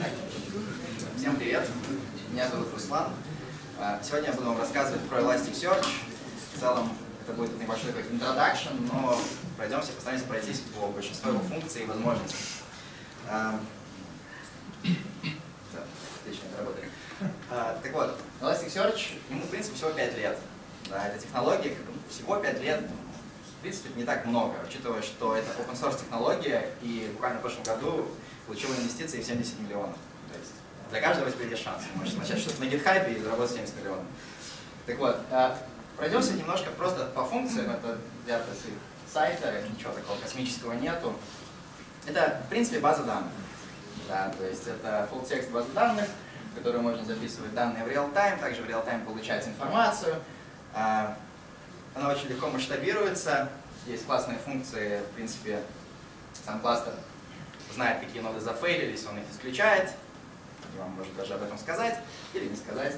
Всем привет, меня зовут Руслан. Сегодня я буду вам рассказывать про Elasticsearch. В целом это будет небольшой как introduction, но постараемся пройтись по большинству его функций и возможностей. Отлично, это работает. Так вот, Elasticsearch, ему в принципе всего 5 лет. Да, эта технология всего 5 лет, в принципе, не так много, учитывая, что это open source технология, и буквально в прошлом году получила инвестиции в 70 миллионов. То есть для каждого теперь есть шанс. Можете начать что-то на GitHub и заработать 70 миллионов. Так вот, пройдемся немножко просто по функциям. Это взято с сайта, ничего такого космического нету. Это, в принципе, база данных. Да, то есть это full текст база данных, в которую можно записывать данные в real-time, также в real-time получать информацию. Она очень легко масштабируется. Есть классные функции, в принципе, сам кластер знает, какие ноды зафейлились, он их исключает. И вам может даже об этом сказать или не сказать.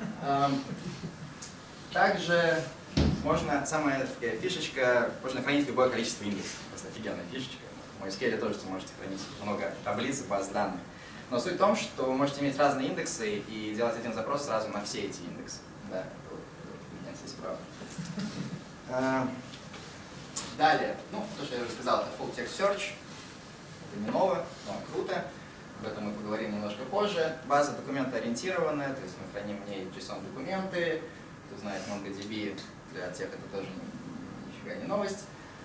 Также можно, самая фишечка, можно хранить любое количество индексов. Просто офигенная фишечка. В MySQL тоже вы можете хранить много таблиц и баз данных. Но суть в том, что вы можете иметь разные индексы и делать один запрос сразу на все эти индексы. Да, это вот здесь справа. Далее, то, что я уже сказал, это full text search. Это не ново, но круто. Об этом мы поговорим немножко позже. База документоориентированная, то есть мы храним в ней JSON-документы. Кто знает MongoDB, для тех это тоже нифига не новость.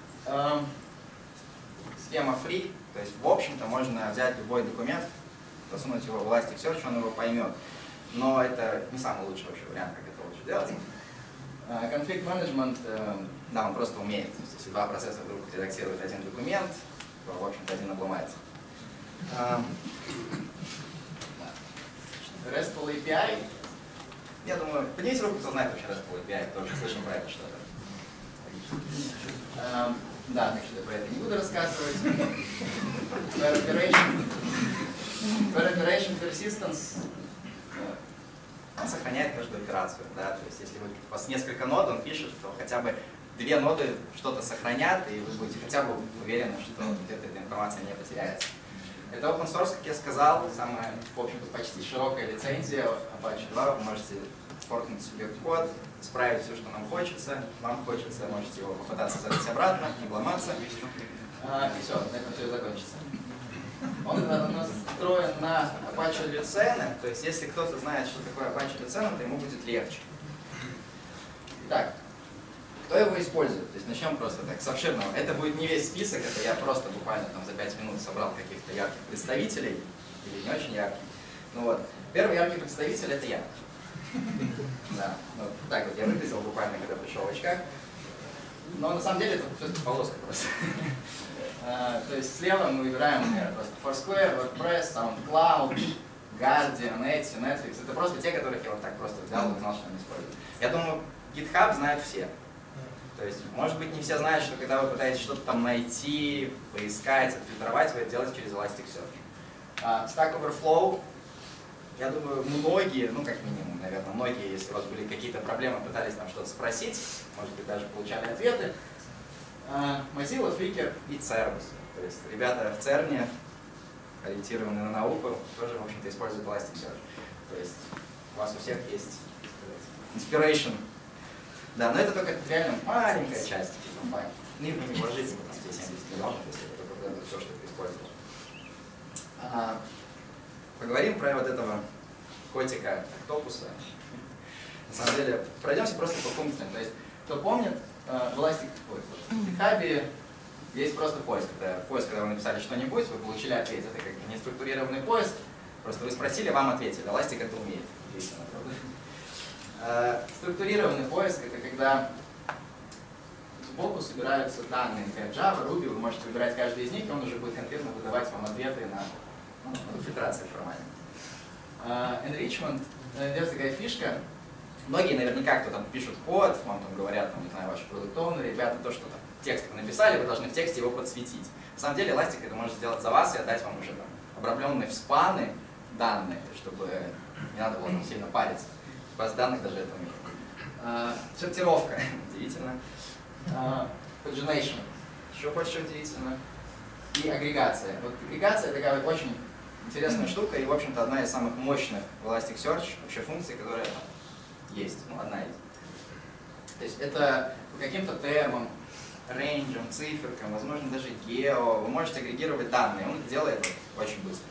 Схема free, то есть в общем-то можно взять любой документ, засунуть его в Elasticsearch, он его поймет. Но это не самый лучший вообще вариант, как это лучше делать. Config management, да, он просто умеет. То есть, если два процесса вдруг редактируют один документ, то, в общем-то, один обломается. RESTful API. Я думаю, поднимите руку, кто знает вообще RESTful API, кто уже слышал про это что-то. Да, так что я про это не буду рассказывать. Per operation persistence. Он сохраняет каждую операцию. Да? То есть, если у вас несколько нод, он пишет, что хотя бы 2 ноды что-то сохранят, и вы будете хотя бы уверены, что где-то эта информация не потеряется. Это open source, как я сказал, самая, в общем-то, почти широкая лицензия Apache 2. Вы можете форкнуть себе код, исправить все, что нам хочется. Вам хочется, можете его попытаться задать обратно, не ломаться. И все, на этом все закончится. Он настроен на Apache Lucene, то есть если кто-то знает, что такое Apache Lucene, то ему будет легче. Итак, кто его использует? То есть начнем просто так, с обширного. Это будет не весь список, это я просто буквально там за 5 минут собрал каких-то ярких представителей, или не очень ярких. Ну вот, первый яркий представитель — это я. Да, вот так вот я выглядел буквально, когда пришел в очках. Но на самом деле это все полоска просто. То есть слева мы выбираем, например, просто Foursquare, WordPress, SoundCloud, Guardian, Etsy, Netflix. Это просто те, которых я вот так просто взял и узнал, что они используют. Я думаю, GitHub знают все. То есть, может быть, не все знают, что когда вы пытаетесь что-то там найти, поискать, отфильтровать, вы это делаете через Elasticsearch. Stack Overflow, я думаю, многие, как минимум, наверное, многие, если у вас были какие-то проблемы, пытались там что-то спросить, может быть, даже получали ответы. Mozilla, Flickr и Cerns. То есть ребята в CERN, ориентированные на науку, тоже, в общем-то, используют Elasticsearch. То есть у вас у всех есть inspiration. Да, но это только реально маленькая часть этой компании. Ну и вы не вложите в те 70 миллионов, если это только все, что ты используешь. Поговорим про вот этого котика Октопуса. На самом деле, пройдемся просто по функциям. То есть, кто помнит, в GitHub есть просто поиск. Это поиск, когда вы написали что-нибудь, вы получили ответ. Это как неструктурированный поиск. Просто вы спросили, вам ответили. Elastic это умеет. Структурированный поиск — это когда сбоку собираются данные, например, Java, Ruby, вы можете выбирать каждый из них, и он уже будет конкретно выдавать вам ответы на фильтрацию формальную. Enrichment — это такая фишка. Многие наверняка, кто там пишут код, вам там говорят, не знаю, ваши продуктовые ребята, то, что там текст вы написали, вы должны в тексте его подсветить. На самом деле Elastic это может сделать за вас и отдать вам уже там обрамленные в спаны данные, чтобы не надо было там сильно париться. Баз данных даже этого нет. Сортировка, удивительно. Pagination, еще больше удивительно. И агрегация. Вот агрегация такая очень интересная штука и, в общем-то, одна из самых мощных в Elasticsearch вообще функций, которая есть. Ну, одна из. То есть это по каким-то термам, рейнджам, циферкам, возможно, даже гео, вы можете агрегировать данные. Он это делает очень быстро.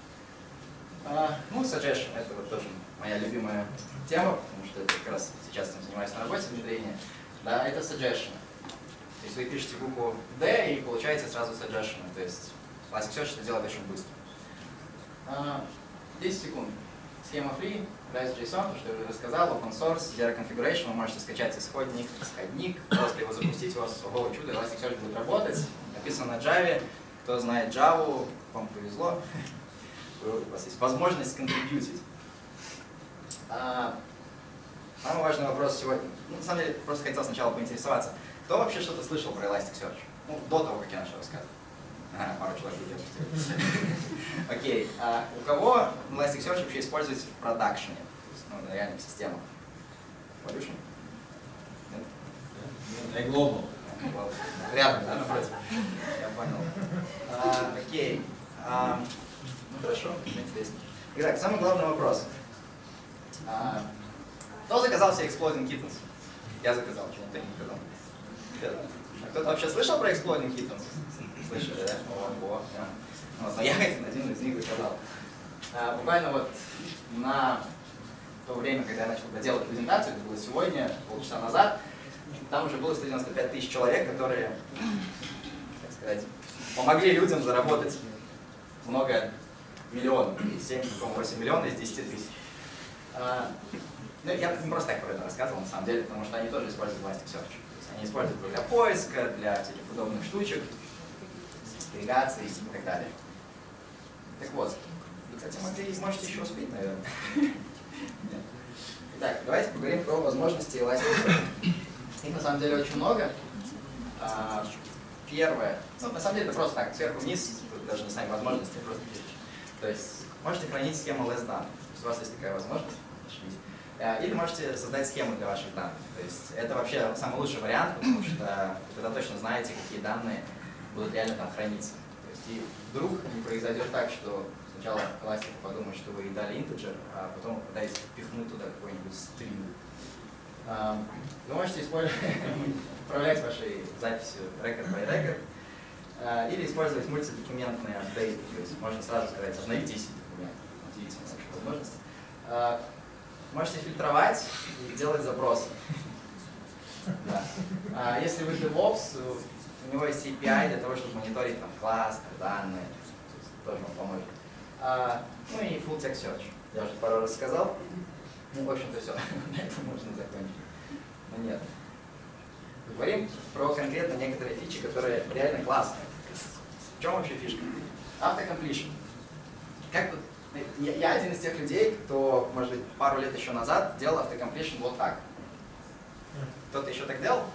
Ну, suggestion — это вот тоже моя любимая тема, потому что это как раз сейчас этим занимаюсь на работе, внедрение. Да, это suggestion. То есть вы пишете букву D и получаете сразу suggestion. То есть Elasticsearch это делает очень быстро. 10 секунд. Схема free, REST.json, то, что я уже рассказал, open source, zero configuration, вы можете скачать исходник, просто его запустить, у вас ого чудо, Elasticsearch будет работать. Написано на Java. Кто знает Java, вам повезло. У вас есть возможность контрибьютить. Самый важный вопрос сегодня. Ну, на самом деле, просто хотел сначала поинтересоваться. Кто вообще что-то слышал про Elasticsearch? Ну, до того, как я начал рассказывать. Пару человек идет. Окей. У кого Elasticsearch вообще используется в продакшене? Ну, на реальных системах. Evolution? Нет? Global. Рядом, да, напротив? Я понял. Окей. Ну, хорошо, интересно. Итак, самый главный вопрос. Кто заказал себе Exploding Kittens? Я заказал, почему-то не заказал. Кто-то вообще слышал про Exploding Kittens? Слышали, да? Ого, да. Вот, но я один из них заказал. Буквально вот на то время, когда я начал делать презентацию, это было сегодня, полчаса назад, там уже было 195 тысяч человек, которые, так сказать, помогли людям заработать много миллионов, 7,8 миллионов из 10 тысяч. Ну, я не просто так про это рассказывал, на самом деле, потому что они тоже используют Elasticsearch. Они используют его для поиска, для всяких удобных штучек, агрегации и так далее. Так вот, вы, кстати, можете еще успеть, наверное. Итак, давайте поговорим про возможности Elasticsearch. Их на самом деле очень много. Первое, ну, на самом деле это просто так, сверху вниз, тут даже не сами возможности, просто пишешь. То есть можете хранить схему less данных, у вас есть такая возможность. Или можете создать схему для ваших данных. То есть это вообще самый лучший вариант, потому что вы тогда точно знаете, какие данные будут реально там храниться. То есть и вдруг не произойдет так, что сначала Elastic подумает, что вы дали integer, а потом вы пытаетесь впихнуть туда какой-нибудь стринг. Вы можете управлять вашей записью record by record, или использовать мультидокументные апдейты. То есть можно сразу сказать, обновите 10 документов. Удивительная возможность. Можете фильтровать и делать запросы. Да. Если вы DevOps, у него есть API для того, чтобы мониторить там кластер, данные, тоже вам поможет. Ну и full text search. Я уже пару раз сказал. Ну, в общем-то, все. На этом можно закончить. Но нет. Говорим про конкретно некоторые фичи, которые реально классные. В чем вообще фишка? Автокомплишн. Как вот я один из тех людей, кто, может быть, пару лет еще назад делал автокомплишн вот так. Кто-то еще так делал?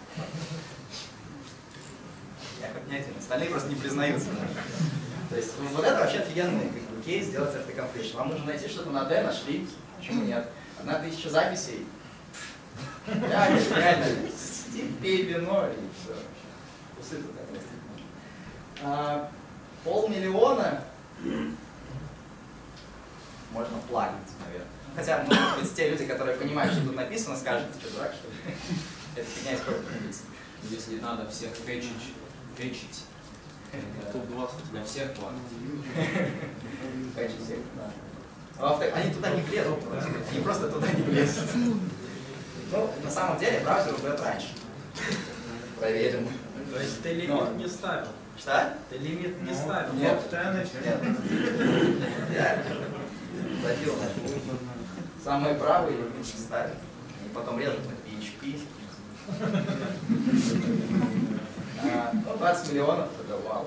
Я хоть не один, остальные просто не признаются. То есть вот это вообще офигенный кейс сделать автокомплишн. Вам нужно найти что-то на D, нашли, почему нет? 1000 записей. Да, реально, пей вино и все. Усы тут так растить можно. 500 000 можно плагить, наверное. Хотя, может быть, те люди, которые понимают, что тут написано, скажут, ты что, дурак, что ли? Это фигня используется. Если надо всех фетчить, для всех планов. Фетчить всех, да. Они туда не влезут просто. Они просто туда не влезут. Ну, на самом деле, браузер удает раньше. Проверим. То есть ты лимит не ставил? Что? Ты лимит не ставил? Нет. Нет. Я забил на самые правые лимит ставят. И потом режут на PHP. Ну, 20 миллионов, это вау.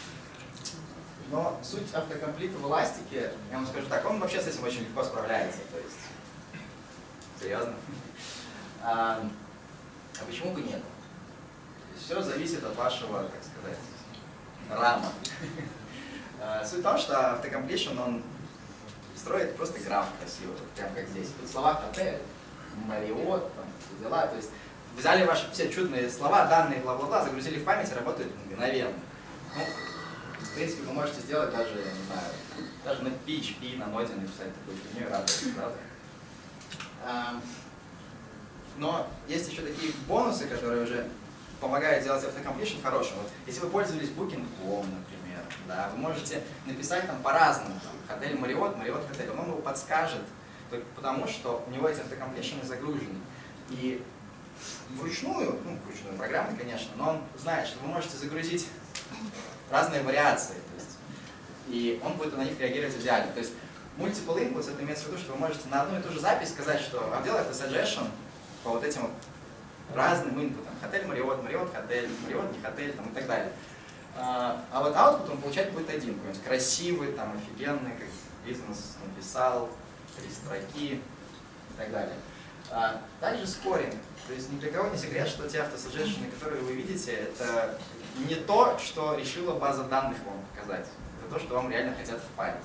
Но суть автокомплита в Elastic, я вам скажу так, он вообще с этим очень легко справляется. То есть, серьезно. А почему бы нет? Все зависит от вашего, так сказать, рама. Суть в том, что автокомплишн, он строит просто граф красивый, прям как здесь. Тут слова отель, Мариот, там, все дела. То есть взяли ваши все чудные слова, данные, бла-бла-бла, загрузили в память и работают мгновенно. Ну, принципе, вы можете сделать даже, я не знаю, даже на PHP, на ноде написать такую фигню и радоваться, правда? Но есть еще такие бонусы, которые уже помогают сделать автокомплишн хорошим. Вот, если вы пользовались Booking.com, например, да, вы можете написать там по-разному. Отель Marriott, Marriott Hotel, он его подскажет, только потому что у него эти автокомплишны загружены. И вручную программы, конечно, но он знает, что вы можете загрузить разные вариации. То есть, и он будет на них реагировать идеально. То есть multiple inputs, это имеется в виду, что вы можете на одну и ту же запись сказать, что делай автосuggestion по вот этим вот разным инпутам. Хотель Marriott, Marriott Hotel, Marriott не хотель там, и так далее. А вот output он получать будет один, какой-нибудь красивый, там, офигенный, как бизнес написал, 3 строки и так далее. Также скоринг. То есть ни для кого не секрет, что те автосuggestions, которые вы видите, это не то, что решила база данных вам показать. Это то, что вам реально хотят впарить.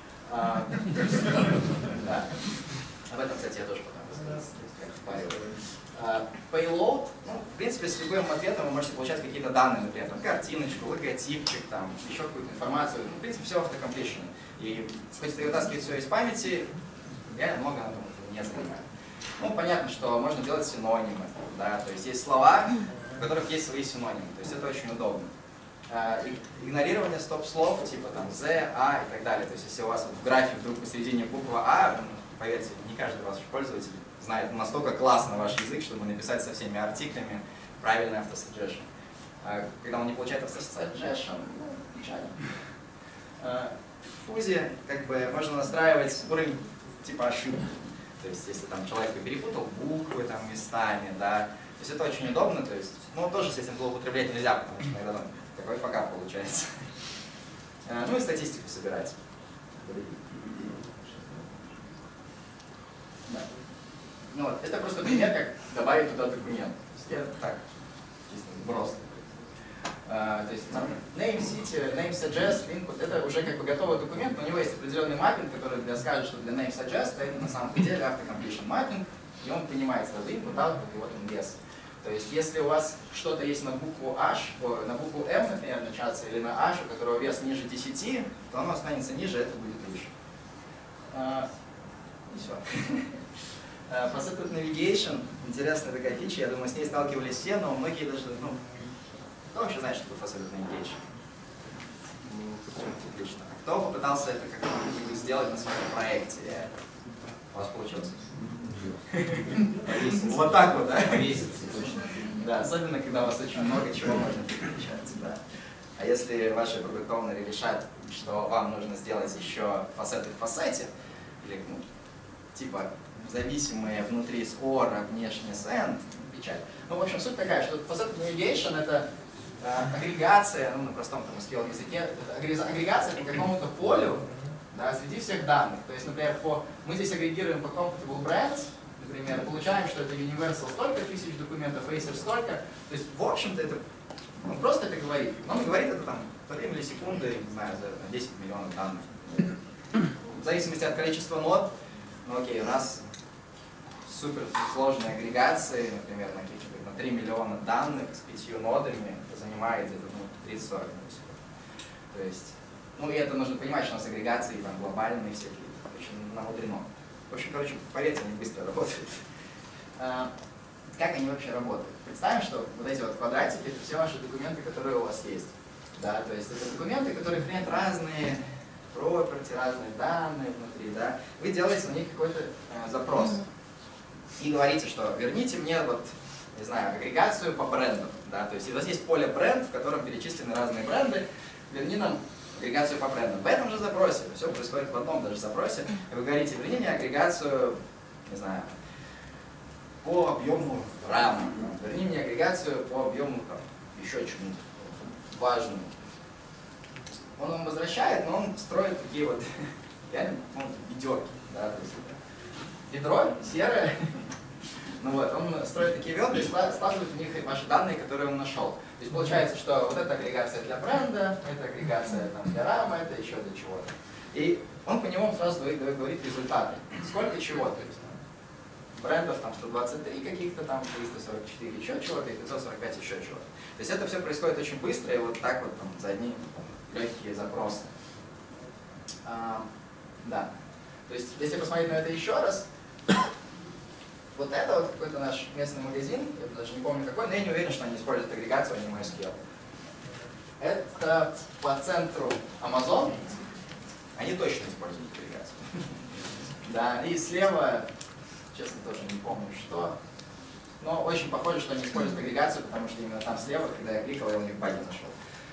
Об этом, кстати, я тоже потом расскажу. Payload, в принципе, с любым ответом вы можете получать какие-то данные, например, там, картиночку, логотипчик, там, еще какую-то информацию. В принципе, все автокомплишн. И хоть это и вытаскивает все из памяти, реально много на том не занимает. Понятно, что можно делать синонимы, да, то есть есть слова, у которых есть свои синонимы, то есть это очень удобно. Игнорирование стоп-слов, типа там the, a и так далее, то есть если у вас в графе вдруг посередине буква а, поверьте, не каждый ваш пользователь знает настолько классно ваш язык, чтобы написать со всеми артиклями правильный автосuggestion. Когда он не получает автосuggestion, печально. В фузе как бы можно настраивать уровень типа ошибок. То есть, если там человек перепутал буквы там местами, да, то есть это очень удобно, то есть, тоже с этим злоупотреблять нельзя, потому что иногда там такой факап получается. И статистику собирать. Да. Это просто пример, как добавить туда документ. Я так, чисто вброс. То есть name city, name suggest, input, это уже как бы готовый документ, но у него есть определенный маппинг, который скажет, что для name suggest это на самом деле автокомплишн маппинг, и он понимает сразу input, output, и вот он вес. То есть если у вас что-то есть на букву H, на букву M, например, начаться, или на H, у которого вес ниже 10, то оно останется ниже, это будет выше. И все. Faceted Navigation, интересная такая фича, я думаю, с ней сталкивались все, но многие даже, кто вообще знает, что такое Faceted Navigation? Отлично. Кто попытался это как-нибудь сделать на своем проекте? У вас получилось? Вот так вот, да? Повеситься, точно. Да, особенно, когда у вас очень много чего можно переключать. Да. А если ваши продукт-оунеры решат, что вам нужно сделать еще фасеты в фасете, или типа зависимые внутри скора, внешне send, печать. В общем, суть такая, что Faceted Navigation это агрегация, на простом SQL языке, агрегация по какому-то полю, да, среди всех данных. То есть, например, мы здесь агрегируем по Compatible Brands, например, получаем, что это Universal столько тысяч документов, Acer столько. То есть, в общем-то, это он просто это говорит. Он говорит это там в 3 миллисекунды, не знаю, за 10 миллионов данных. В зависимости от количества нод, окей, у нас супер сложные агрегации, например, на 3 миллиона данных с 5 нодами, это занимает где-то 30-40 миллисекунд. То есть, и это нужно понимать, что у нас агрегации там глобальные всякие, очень намудрено. В общем, поверьте, они быстро работают. Как они вообще работают? Представим, что вот эти вот квадратики — это все ваши документы, которые у вас есть. Да, то есть это документы, которые хранят разные property, разные данные внутри. Да? Вы делаете на них какой-то запрос. И говорите, что верните мне, вот, не знаю, агрегацию по брендам. Да? То есть у вас есть поле бренд, в котором перечислены разные бренды, верни нам агрегацию по брендам. В этом же запросе, все происходит в одном даже запросе, и вы говорите, верни мне агрегацию, не знаю, по объему рама, верни мне агрегацию по объему еще чему-то важному. Он вам возвращает, но он строит такие вот, реально, ведерки, да, то есть ведро серое, он строит такие ведра и складывает в них ваши данные, которые он нашел. То есть получается, что вот эта агрегация для бренда, эта агрегация для рама, это еще для чего-то. И он по нему сразу говорит результаты. Сколько чего, то есть брендов там 123 каких-то там, 344 еще чего-то и 545 еще чего-то. То есть это все происходит очень быстро и вот так вот там за одни легкие запросы. Да. То есть, если посмотреть на это еще раз, вот это вот какой-то наш местный магазин, я даже не помню какой, но я не уверен, что они используют агрегацию, а не MySQL. Это по центру Amazon, они точно используют агрегацию. Да, и слева, честно, тоже не помню, что. Но очень похоже, что они используют агрегацию, потому что именно там слева, когда я кликал, я у них баги нашел.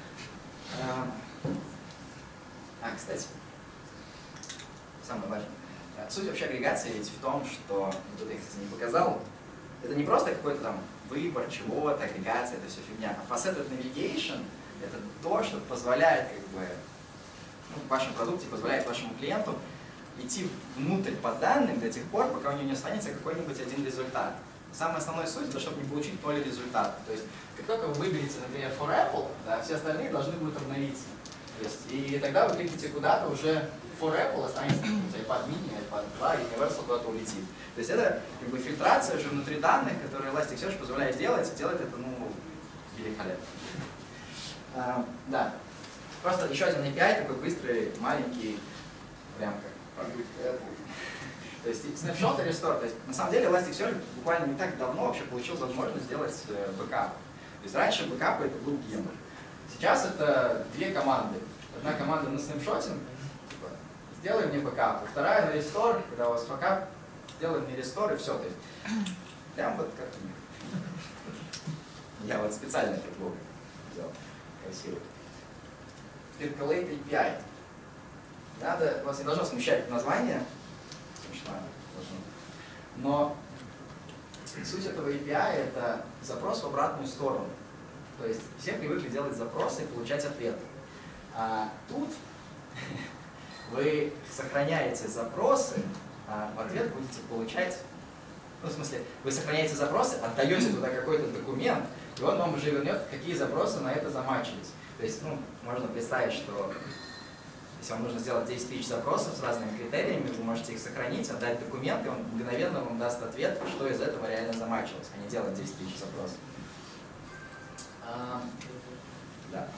Кстати, самое важное. Суть вообще агрегации ведь в том, что, тут я, кстати, не показал, это не просто какой-то там выбор чего-то, агрегация, это все фигня. А faceted navigation — это то, что позволяет как бы, в вашем продукте, позволяет вашему клиенту идти внутрь по данным до тех пор, пока у него не останется какой-нибудь один результат. Самая основная суть — это чтобы не получить 0 результата. То есть, как только вы выберете, например, for Apple, да, все остальные должны будут обновиться. То есть, и тогда вы кликните куда-то, уже for Apple останется iPad mini, iPad 2, и Universal куда-то улетит. То есть это как бы фильтрация уже внутри данных, которую Elasticsearch позволяет сделать, и делает это, ну, великолепно. Да. Просто еще один API такой быстрый, маленький, прям как продукт Apple. То есть snapshot и restore. То есть на самом деле Elasticsearch буквально не так давно вообще получил возможность сделать бэкап. То есть раньше бэкап это был гемор. Сейчас это две команды. Одна команда на снапшотинг, типа, сделай мне бэкап, вторая на restore, когда у вас бэкап, сделай мне restore и все. То есть прям вот как у них. Я вот специально этот блок сделал красивый. Percolate API. Надо, вас не должно смущать название, но суть этого API — это запрос в обратную сторону. То есть все привыкли делать запросы и получать ответы. А тут вы сохраняете запросы, а в ответ будете получать, ну, в смысле, вы сохраняете запросы, отдаете туда какой-то документ, и он вам уже вернет, какие запросы на это замачивать. То есть, ну, можно представить, что если вам нужно сделать 10 тысяч запросов с разными критериями, вы можете их сохранить, отдать документ, и он мгновенно вам даст ответ, что из этого реально замачивалось, а не делать 10 тысяч запросов. Да.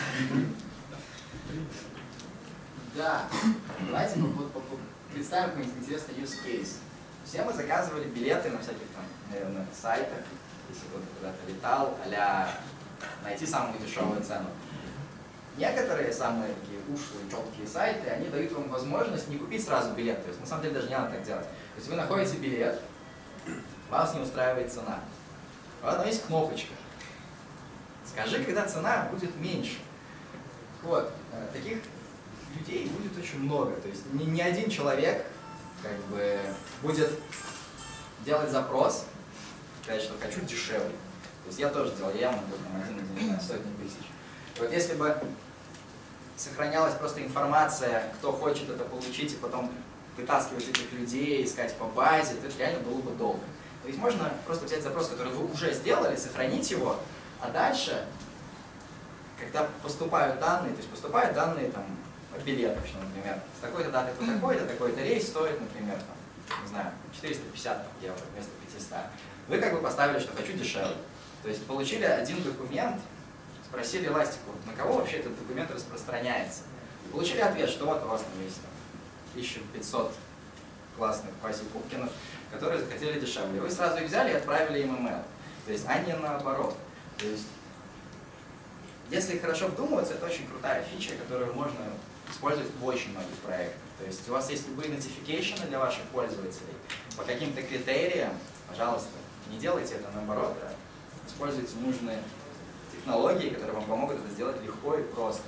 Да. Давайте мы представим какой-нибудь интересный use case. Все мы заказывали билеты на всяких там, наверное, сайтах, если кто-то куда-то летал, а-ля найти самую дешевую цену. Некоторые самые такие ушлые, четкие сайты, они дают вам возможность не купить сразу билет. То есть на самом деле даже не надо так делать. То есть вы находите билет, вас не устраивает цена. Вот там есть кнопочка. Скажи, когда цена будет меньше. Вот, таких людей будет очень много. То есть ни один человек как бы будет делать запрос, сказать, что хочу дешевле. То есть я тоже делал, я могу там один сотни тысяч. Вот если бы сохранялась просто информация, кто хочет это получить, и потом вытаскивать этих людей, искать по базе, то это реально было бы долго. То есть можно просто взять запрос, который вы уже сделали, сохранить его, а дальше, когда поступают данные, то есть поступают данные там, о билетах, что, например, с такой-то даты по такой-то, такой-то рейс стоит, например, там, не знаю, 450 евро вместо 500. Вы как бы поставили, что хочу дешевле. То есть получили один документ, спросили Эластику, на кого вообще этот документ распространяется. И получили ответ, что вот у вас там есть 1500 классных Васи Пупкинов, которые захотели дешевле. Вы сразу их взяли и отправили им email. То есть, а не наоборот. То есть, если хорошо вдумываться, это очень крутая фича, которую можно использовать в очень многих проектах. То есть у вас есть любые notification для ваших пользователей по каким-то критериям, пожалуйста, не делайте это наоборот, а используйте нужные технологии, которые вам помогут это сделать легко и просто.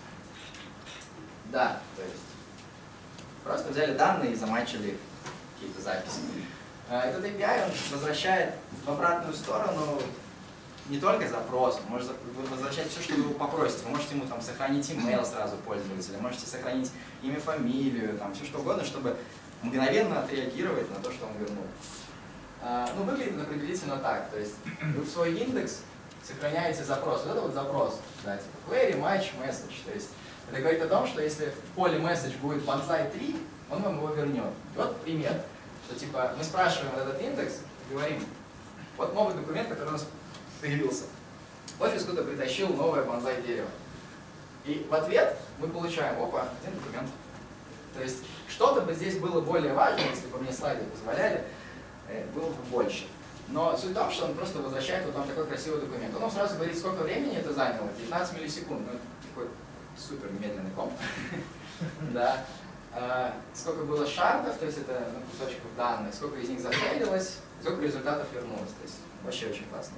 Да, то есть просто взяли данные и замачили какие-то записи. Этот API он возвращает в обратную сторону не только запрос, он может возвращать все, что вы его попросите. Вы можете ему там сохранить email сразу пользователя, можете сохранить имя, фамилию, там все что угодно, чтобы мгновенно отреагировать на то, что он вернул. Ну, выглядит это приблизительно так. То есть вы в свой индекс сохраняете запрос. Вот это вот запрос. Да, типа query, match, message. То есть это говорит о том, что если в поле message будет bonsai 3, он вам его вернет. И вот пример. Что типа мы спрашиваем этот индекс и говорим, вот новый документ, который у нас появился. Офис кто-то притащил новое bonsai дерево. И в ответ мы получаем, опа, один документ. То есть что-то бы здесь было более важно, если бы мне слайды позволяли, было бы больше. Но суть в том, что он просто возвращает вот вам такой красивый документ. Он вам сразу говорит, сколько времени это заняло, 19 миллисекунд. Ну, это такой супер медленный комп. Да. Сколько было шардов, то есть это кусочков данных, сколько из них зафейлилось, сколько результатов вернулось. То есть вообще очень классно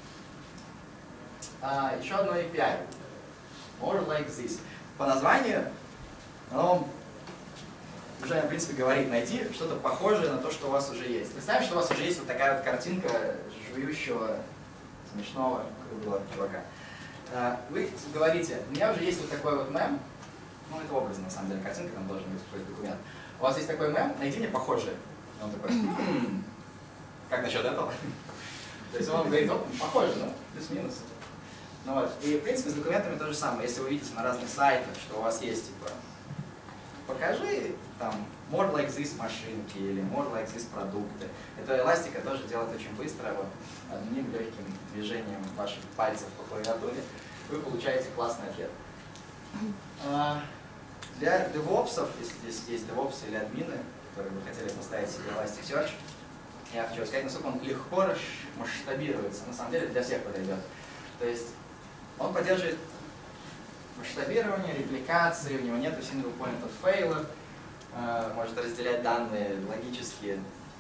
было. Еще одно API. More like this. По названию оно уже, в принципе, говорит найти что-то похожее на то, что у вас уже есть. Представим, что у вас уже есть вот такая вот картинка жующего, смешного, круглого чувака. Вы говорите, у меня уже есть вот такой вот мем, ну это образно, на самом деле, картинка, там должен быть какой-то документ. У вас есть такой мем, найди мне похожее. И он такой, как насчет этого? То есть он вам говорит, похоже, ну, плюс-минус. Ну вот. И, в принципе, с документами то же самое. Если вы видите на разных сайтах, что у вас есть, типа, покажи, там, more like this машинки или more like this продукты. Это эластика тоже делает очень быстро, вот, одним легким движением ваших пальцев по клавиатуре вы получаете классный ответ. Для девопсов, если здесь есть девопсы или админы, которые бы хотели поставить себе Elasticsearch, я хочу сказать, насколько он легко масштабируется. На самом деле для всех подойдет. То есть он поддерживает масштабирование, репликации, у него нет single point of failure, может разделять данные логически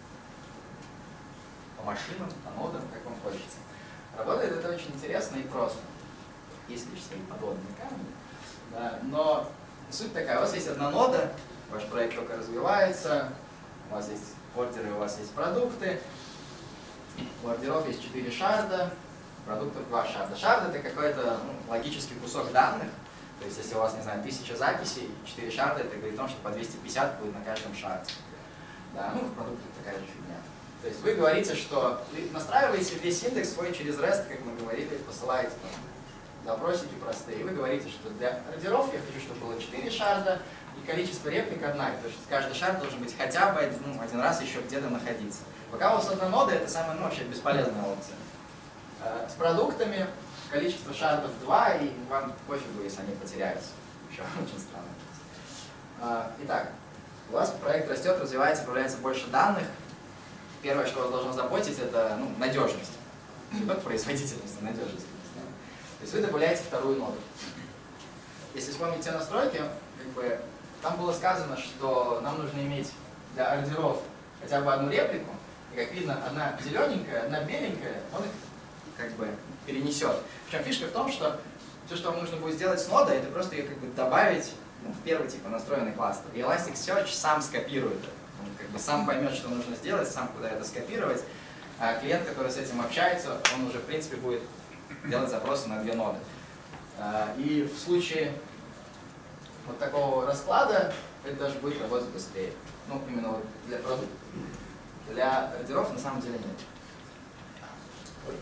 по машинам, по нодам, как вам хочется. Работает это очень интересно и просто. Есть лишь свои подводные камни. Да, но суть такая, у вас есть одна нода, ваш проект только развивается, у вас есть ордеры, у вас есть продукты, у ордеров есть 4 шарда, продуктов 2 шарда. Шард это какой-то логический кусок данных, то есть если у вас, не знаю, 1000 записей, 4 шарда, это говорит о том, что по 250 будет на каждом шарде. Да, ну в продуктах такая же фигня. То есть вы говорите, что вы настраиваете весь индекс свой через REST, как мы говорили, посылаете там запросики простые, и вы говорите, что для ордеров я хочу, чтобы было 4 шарда, и количество реплик одна, то есть каждый шард должен быть хотя бы один раз еще где-то находиться. Пока у вас одна нода, это самая вообще бесполезная опция. С продуктами количество шардов 2, и вам пофигу, если они потеряются. Еще очень странно. Итак, у вас проект растет, развивается, появляется больше данных. Первое, что вас должно заботить, это надежность. Не только производительность, а надежность. То есть вы добавляете вторую ноду. Если вспомнить те настройки, там было сказано, что нам нужно иметь для ордеров хотя бы одну реплику, и как видно, одна зелененькая, одна беленькая, он их перенесет. Причем фишка в том, что все, что вам нужно будет сделать с нодой, это просто ее добавить в первый настроенный кластер. И Elasticsearch сам скопирует это. Он сам поймет, что нужно сделать, сам куда это скопировать. А клиент, который с этим общается, он уже в принципе будет делать запросы на 2 ноды. И в случае вот такого расклада это даже будет работать быстрее. Ну, именно вот для продуктов. Для ордеров на самом деле нет. Ой,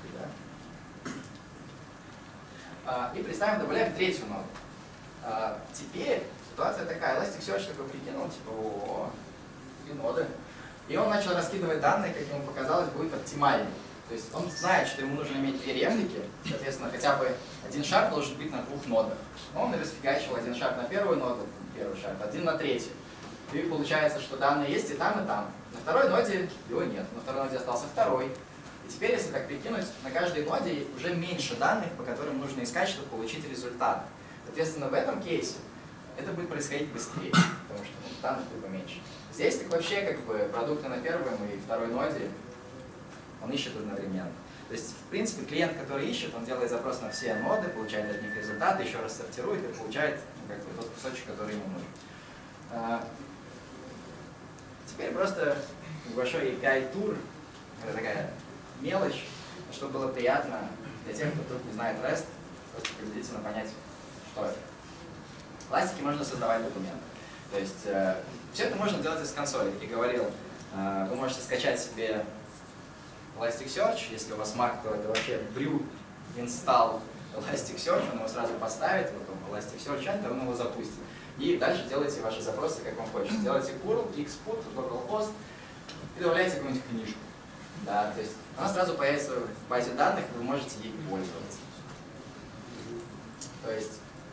да. И представим, добавляем третью ноду. Теперь ситуация такая. Elasticsearch такой прикинул, типа, о, 3 ноды. И он начал раскидывать данные, как ему показалось, будет оптимальнее. То есть он знает, что ему нужно иметь 2 реплики, соответственно, хотя бы один шард должен быть на 2 нодах. Но он расфигачил один шард на первую ноду, первый шард, один на третью. И получается, что данные есть и там, и там. На второй ноде его нет, на второй ноде остался второй. И теперь, если так прикинуть, на каждой ноде уже меньше данных, по которым нужно искать, чтобы получить результат. Соответственно, в этом кейсе это будет происходить быстрее, потому что данных будет поменьше. Здесь так вообще продукты на первой и второй ноде он ищет одновременно. То есть, в принципе, клиент, который ищет, он делает запрос на все ноды, получает от них результаты, еще раз сортирует и получает тот кусочек, который ему нужен. Теперь просто небольшой API-тур, это такая мелочь, чтобы было приятно для тех, кто вдруг не знает REST, просто приблизительно понять, что это. В Elastic можно создавать документы. То есть все это можно делать из консоли. Как я говорил, вы можете скачать себе Elasticsearch, если у вас Mac, то это вообще brew install Elasticsearch, он его сразу поставит, вот он Elasticsearch Enter, он его запустит. И дальше делайте ваши запросы, как вам хочется. Делайте curl, xput, localhost и добавляйте какую-нибудь книжку. Да, то есть она сразу появится в базе данных, и вы можете ей пользоваться. То есть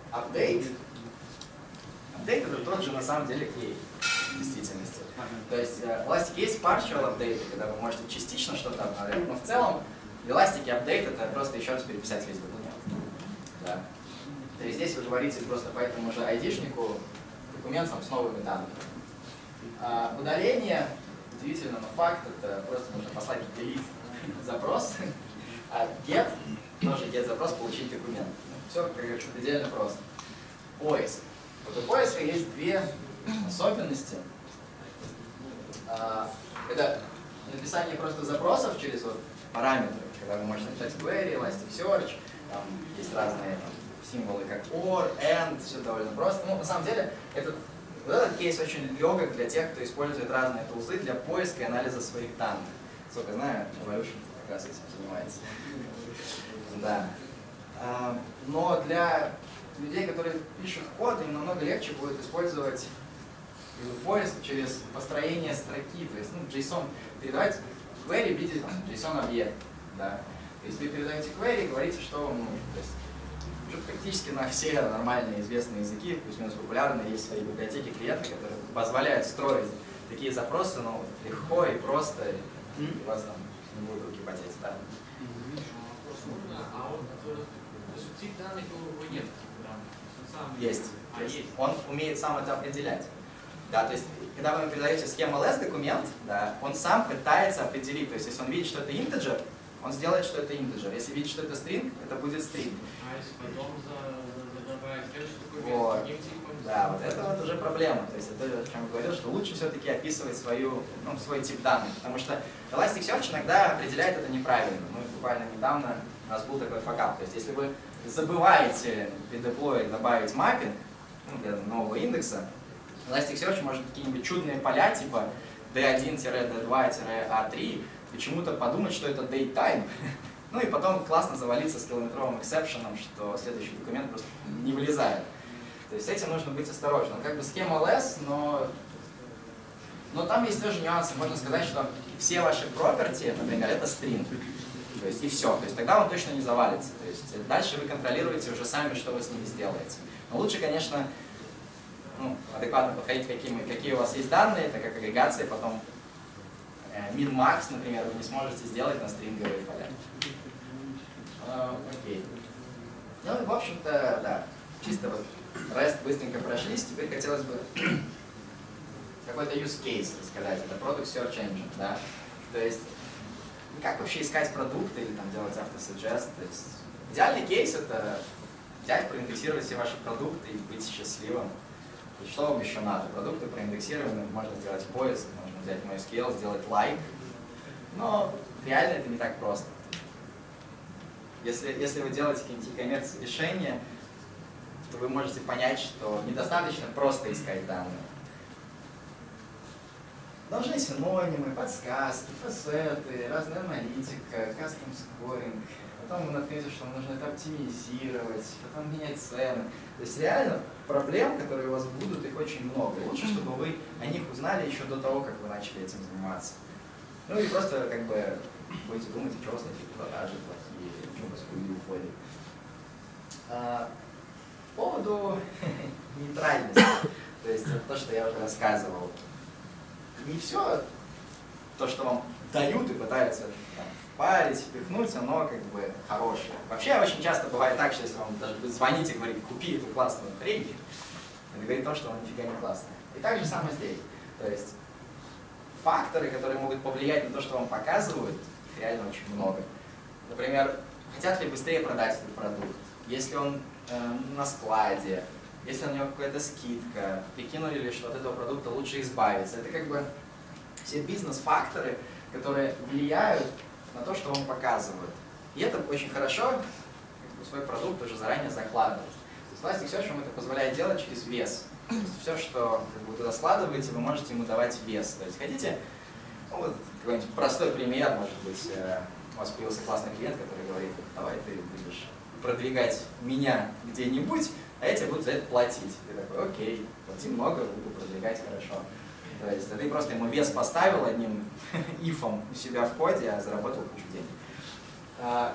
update это тот же на самом деле query в действительности. То есть в Elastic есть partial update, когда вы можете частично что-то обновлять, но в целом в Elastic update это просто еще раз переписать весь документ. Да. То есть здесь вы говорите просто по этому же ID-шнику документом с новыми данными. Удаление, удивительно, но факт, это просто нужно послать delete запрос, а get, тоже get запрос, получить документ. Все, как говорится, предельно просто. Поиск. Вот у поиска есть две особенности. Это написание просто запросов через вот параметры, когда вы можете написать query, Elasticsearch, там есть разные там символы, как or, and, все довольно просто. Ну, на самом деле, вот этот кейс очень легок для тех, кто использует разные тулзы для поиска и анализа своих данных. Сколько знаю, Evolution как раз этим занимается. Да. Но для людей, которые пишут код, им намного легче будет использовать поиск через построение строки. То есть, JSON, передавать query в виде JSON-объект. Да. Если вы передаете query, говорите, что вам нужно. То есть, практически на все нормальные известные языки, плюс-минус популярные, есть свои библиотеки клиента, которые позволяют строить такие запросы, но легко и просто, и у вас там не будут руки потеть. Да. А вот тип данных у него нет? Есть. Он умеет сам это определять. Да, то есть, когда вы ему передаете schema.ls документ, да, он сам пытается определить. То есть, если он видит, что это integer, он сделает, что это integer. Если видит, что это string, это будет string. А если потом добавить следующий документ Вот. с другим типом? Да, вот это вот уже проблема. То есть, это о чем я говорил, что лучше все-таки описывать свой тип данных. Потому что Elasticsearch иногда определяет это неправильно. Мы буквально недавно у нас был такой факап. То есть, если вы забываете при деплое добавить маппинг для нового индекса, Elasticsearch может какие-нибудь чудные поля типа D1-D2-A3 почему-то подумать, что это datetime. Ну и потом классно завалиться с километровым эксепшеном, что следующий документ просто не вылезает. То есть с этим нужно быть осторожным. Как бы schema.ls, но там есть тоже нюансы. Можно сказать, что все ваши property, например, это string. То есть и все. То есть тогда он точно не завалится. То есть дальше вы контролируете уже сами, что вы с ними сделаете. Но лучше, конечно, адекватно подходить, какие у вас есть данные, это как агрегация, потом min-max, например, вы не сможете сделать на стринговые поля. Окей. Ну и в общем-то, да, чисто вот REST быстренько прошлись, теперь хотелось бы какой-то use case рассказать, это Product Search Engine, да. То есть, как вообще искать продукты или там делать автосуджест. То есть, идеальный кейс это взять, проиндексировать все ваши продукты и быть счастливым. И что вам еще надо? Продукты проиндексированы, можно сделать поиск, можно взять MySQL, сделать like. Но реально это не так просто. Если вы делаете какие-нибудь e-commerce решения, то вы можете понять, что недостаточно просто искать данные. Должны синонимы, подсказки, фасеты, разная аналитика, custom scoring. Потом вы наткнетесь, что нужно это оптимизировать, потом менять цены. То есть реально проблем, которые у вас будут, их очень много. Лучше, чтобы вы о них узнали еще до того, как вы начали этим заниматься. Ну и просто как бы будете думать, что у вас такие продажи плохие, что у вас хуйни уходит. По поводу нейтральности, то есть то, что я уже рассказывал. Не все то, что вам дают и пытаются впарить, впихнуть, оно как бы хорошее. Вообще очень часто бывает так, что если вам даже звоните и говорите, купи эту классную хрень, это говорит о том, что она нифига не классная. И так же самое здесь. То есть факторы, которые могут повлиять на то, что вам показывают, их реально очень много. Например, хотят ли быстрее продать этот продукт, если он на складе, если на него какая-то скидка, прикинули ли, что от этого продукта лучше избавиться. Это как бы все бизнес-факторы, которые влияют на то, что вам показывают. И это очень хорошо, как бы свой продукт уже заранее закладывать. Elasticsearch вам это позволяет делать через вес. То есть все, что вы туда складываете, вы можете ему давать вес. То есть хотите, ну, вот какой-нибудь простой пример, может быть, у вас появился классный клиент, который говорит, давай ты будешь продвигать меня где-нибудь, а я тебе буду за это платить. Ты такой, окей, плати много, буду продвигать хорошо. То есть ты просто ему вес поставил одним ифом у себя в коде, а заработал кучу денег.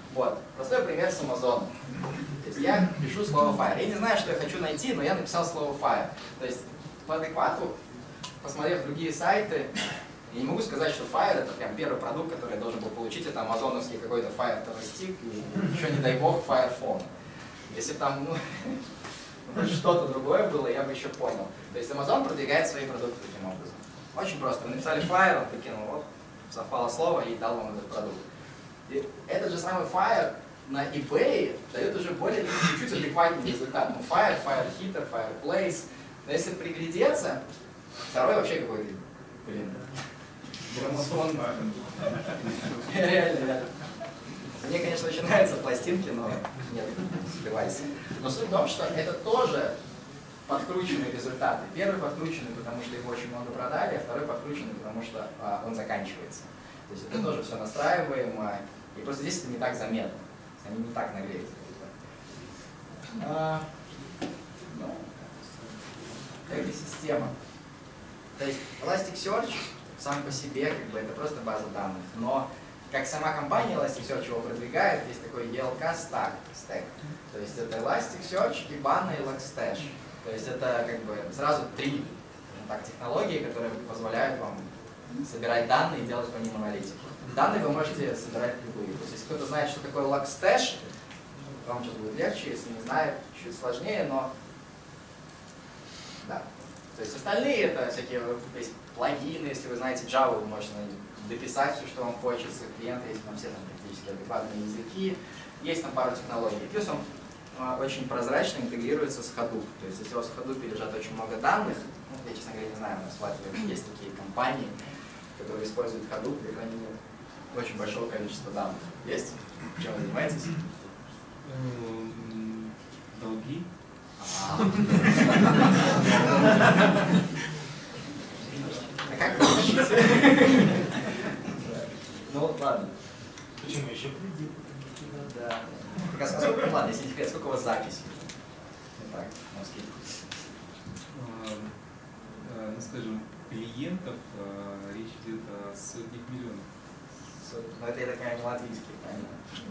Вот, простой пример с Amazon. То есть я пишу слово fire. Я не знаю, что я хочу найти, но я написал слово fire. То есть по адеквату, посмотрев другие сайты, я не могу сказать, что Fire это прям первый продукт, который я должен был получить. Это амазоновский какой-то Fire TV-стик и еще, не дай бог, Fire Phone. Если там что-то другое было, я бы еще понял. То есть Amazon продвигает свои продукты таким образом. Очень просто. Вы написали Fire, он прикинул, вот, совпало слово и дал вам этот продукт. И этот же самый Fire на eBay дает уже более чуть-чуть адекватный результат. Ну, Fire, Firehitter, Fireplace. Но если приглядеться, второй вообще какой-то, блин, граммофон. Реально. Мне, конечно, очень нравятся пластинки, но нет, девайсы. Но суть в том, что это тоже подкрученные результаты. Первый подкрученный, потому что его очень много продали, а второй подкрученный, потому что он заканчивается. То есть это тоже все настраиваемо, и просто здесь это не так заметно. Они не так нагреются. Экосистема. То есть Elasticsearch сам по себе это просто база данных, но как сама компания Elasticsearch его продвигает, есть такой ELK stack. То есть это Elasticsearch, Kibana и Logstash. То есть это сразу три технологии, которые позволяют вам собирать данные и делать по ним аналитику. Данные вы можете собирать любые. То есть если кто-то знает, что такое Logstash, вам сейчас будет легче, если не знает, чуть сложнее, но да. То есть остальные это всякие есть плагины, если вы знаете Java, вы можете дописать все, что вам хочется, клиенты есть там все там практически адекватные языки, есть там пару технологий. Плюс он очень прозрачно интегрируется с Hadoop. То есть если у вас в Hadoop лежат очень много данных, я, честно говоря, не знаю, у нас в Латвии есть такие компании, которые используют Hadoop для хранения очень большого количества данных. Есть? Чем вы занимаетесь? Долги. А как вы ищете? Ну ладно. Почему еще кредит? Да. Сколько, ладно, если не секрет, сколько у вас записей? Так, на скидку. Ну, скажем, клиентов речь идет о сотнях миллионов. Но это, я так понимаю, не латвийский, правильно?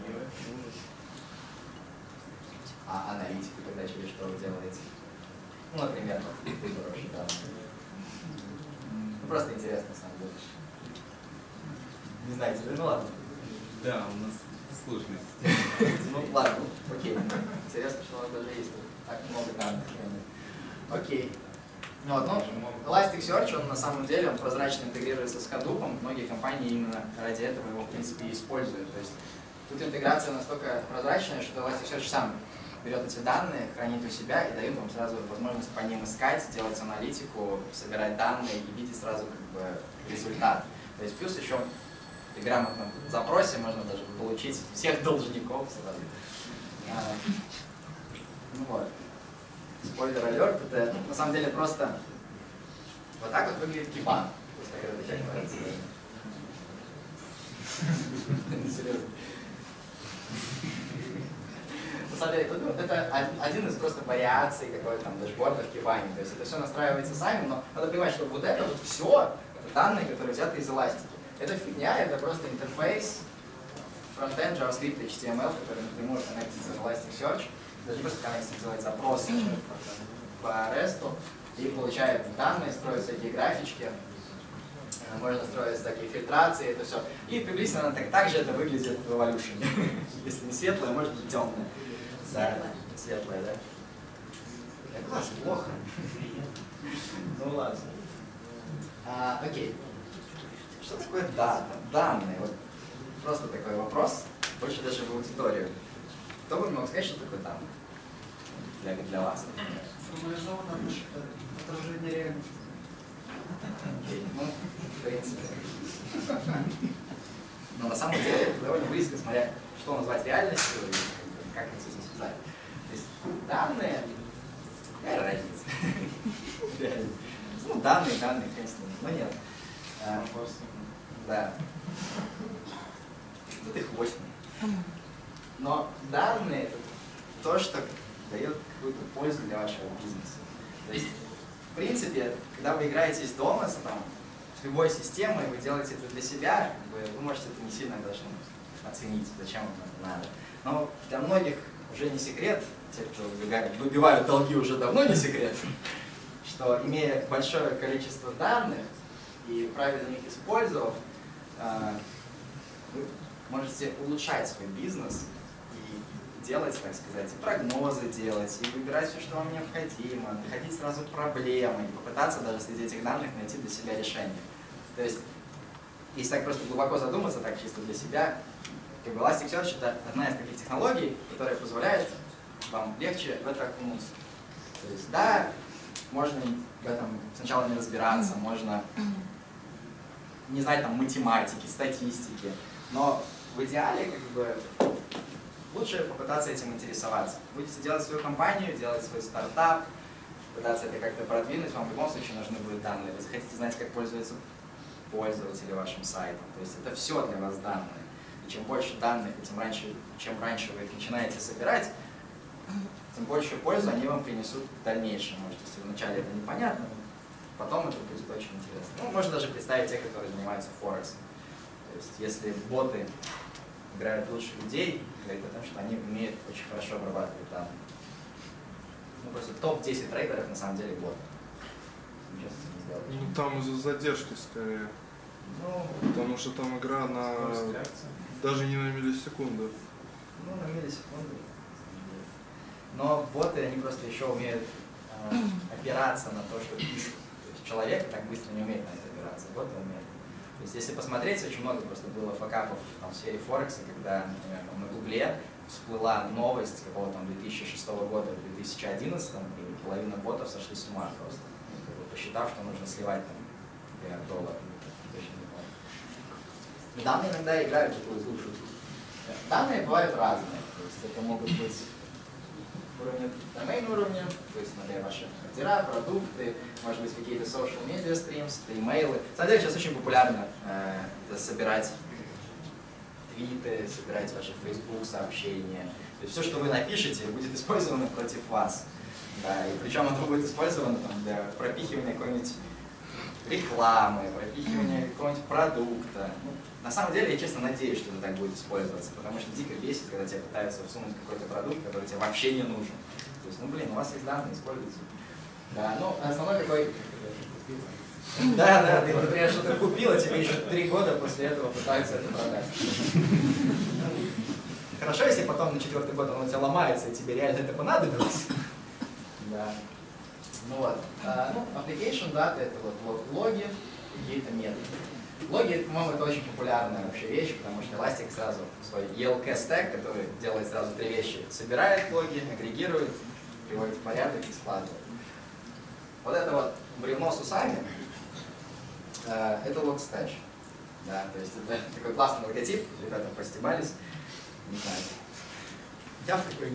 А аналитику тогда через что вы делаете? Ну, например, хороший, да. Ну, просто интересно, на самом деле. Не знаете, да? Ну ладно. Да, у нас сложная система. Ну ладно, окей. Интересно, что у нас даже есть так много данных. Окей. Ну, Elasticsearch, он на самом деле прозрачно интегрируется с Hadoop. Многие компании именно ради этого его, в принципе, и используют. То есть тут интеграция настолько прозрачная, что Elasticsearch сам берет эти данные, хранит у себя и дает вам сразу возможность по ним искать, делать аналитику, собирать данные и видеть сразу результат. То есть плюс еще при грамотном запросе можно даже получить всех должников сразу. Ну вот. Спойлер алерт, это на самом деле просто вот так вот выглядит Kibana. Серьезно. На самом деле, это один из просто вариаций какой-то там дашборда в Kibana. То есть это все настраивается сами, но надо понимать, что вот это вот все, это данные, которые взяты из эластики. Это фигня, это просто интерфейс, фронтенд, JavaScript, HTML, который напрямую коннектится с Elasticsearch. Даже не просто коннектится, делает запросы по REST и получает данные, строит всякие графички. Можно строить всякие фильтрации, это все. И приблизительно так же это выглядит в Evolution. Если не светлое, может быть темное. Да, светлое, да? Класс, плохо. Ну ладно. Окей. Что такое дата? Данные. Вот просто такой вопрос, больше даже в аудиторию. Кто бы мог сказать, что такое данные? Для вас, например. Формализованное отражение реальности. Окей, ну, в принципе. Но на самом деле это довольно близко, смотря что назвать реальностью и как это все связать. То есть данные, какая разница? Ну, данные, конечно, но нет. Да. Тут их 8. Но данные это то, что дает какую-то пользу для вашего бизнеса. То есть, в принципе, когда вы играете из дома с любой системой, вы делаете это для себя, вы можете это не сильно даже оценить, зачем вам это надо. Но для многих уже не секрет, те, кто выбивают долги, уже давно не секрет, что имея большое количество данных и правильно их использовав, вы можете улучшать свой бизнес и делать, так сказать, и прогнозы делать, и выбирать все, что вам необходимо, находить сразу проблемы, и попытаться даже среди этих данных найти для себя решение. То есть, если так просто глубоко задуматься, так чисто для себя, как бы Elasticsearch — это одна из таких технологий, которая позволяет вам легче в это окунуться. То есть, да, можно в этом сначала не разбираться, можно не знать там математики, статистики, но в идеале как бы лучше попытаться этим интересоваться. Будете делать свою компанию, делать свой стартап, пытаться это как-то продвинуть, вам в любом случае нужны будут данные. Вы захотите знать, как пользуются пользователи вашим сайтом. То есть это все для вас данные. И чем больше данных, и чем раньше вы их начинаете собирать, тем большую пользу они вам принесут в дальнейшем. Может, если вначале это непонятно, потом это будет очень интересно. Ну, можно даже представить тех, которые занимаются Форексом. То есть если боты играют лучше людей, говорит о том, что они умеют очень хорошо обрабатывать данные. Ну, просто топ-10 трейдеров на самом деле боты. Ничего с этим не сделаешь. Ну, там из-за задержки скорее. Ну, Потому что там игра на даже не на миллисекунду. ну, на миллисекунду. Но боты, они просто еще умеют опираться на то, что пишут. То есть человек так быстро не умеет на это опираться, боты умеют. То есть если посмотреть, очень много просто было факапов там, в сфере Форекса, когда, например, на Гугле всплыла новость какого-то там 2006 года в 2011, и половина ботов сошли с ума просто, как бы посчитав, что нужно сливать там, например, $1. Точно не помню. И данные иногда играют такую злую шутку. Данные бывают разные. То есть это могут быть уровня, домейн уровня, то есть, например, ваши ордера, продукты, может быть, какие-то social media streams, имейлы. На самом деле сейчас очень популярно собирать твиты, собирать ваши Facebook сообщения. То есть все, что вы напишете, будет использовано против вас. Да, и причем оно будет использовано там, для пропихивания какой-нибудь рекламы, пропихивания какого-нибудь продукта. Ну, на самом деле, я честно надеюсь, что это так будет использоваться, потому что дико бесит, когда тебе пытаются всунуть какой-то продукт, который тебе вообще не нужен. То есть, ну блин, у вас есть данные, используйте. Да, ну, основной такой... Да, ты, например, что-то купил, а тебе еще 3 года после этого пытаются это продать. Хорошо, если потом на 4-й год оно у тебя ломается, и тебе реально это понадобилось. Да. Ну вот. Ну, application data — это вот логи, какие-то методы. Логи, по-моему, это очень популярная вообще вещь, потому что Elastic сразу свой ELK stack, который делает сразу 3 вещи: собирает логи, агрегирует, приводит в порядок и складывает. Вот это вот бревно с усами, это Logstash. Да, то есть это такой классный логотип, ребята постебались, не знаю. Я в такой не